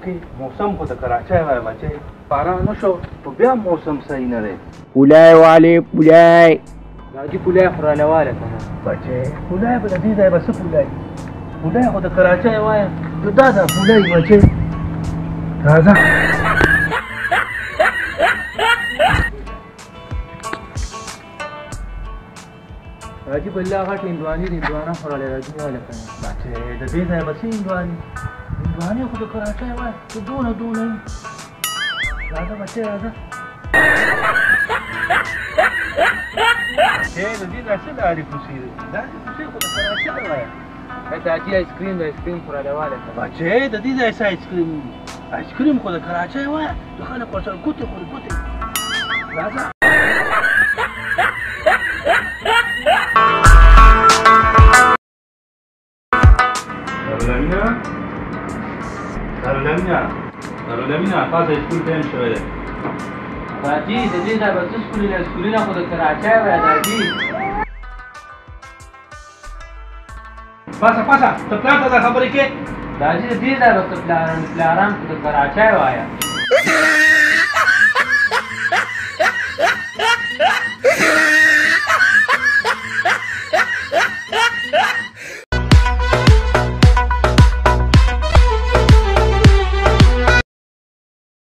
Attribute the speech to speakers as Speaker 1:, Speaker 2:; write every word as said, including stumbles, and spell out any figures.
Speaker 1: کې موسم خو د کراچۍ وای بچې باران نه شو خو بیا موسم صحیح نه دی
Speaker 2: پولای والې پولای
Speaker 3: راځي پولای خوراله واله کنه
Speaker 1: بچې پولای به د دې ځای به څه پولای پولای خو د کراچۍ وای نو دا دا پولای بچې راځه
Speaker 3: راځي بل هغه هندواني هندوانه خوراله راځي واله کنه
Speaker 1: بچې د دې ځای به څه هندواني هندواني خو د کراچۍ وای ته دونه دونه راځه بچې راځه چې د دې ځای څه لارې کوڅې دي لارې کوڅې خو د کراچۍ وای
Speaker 3: راځي آیسکریم د آیسکریم خوراله واله کنه
Speaker 1: بچې د دې ځای څه آیسکریم آیسکریم خو د کراچۍ وای د خلک ورسره ګوتې خوري ګوتې راځه Carolina, Carolina, Carolina, pasa اسکول ټایم شوی دی
Speaker 3: راځي د دې ځای به څه سکولونه سکولونه خو د کراچۍ وای راځي
Speaker 1: پاسه پاسه ته پلار ته دا خبرې کې
Speaker 3: راځي د دې ځای به څه پلاران پلاران خو د کراچۍ وایه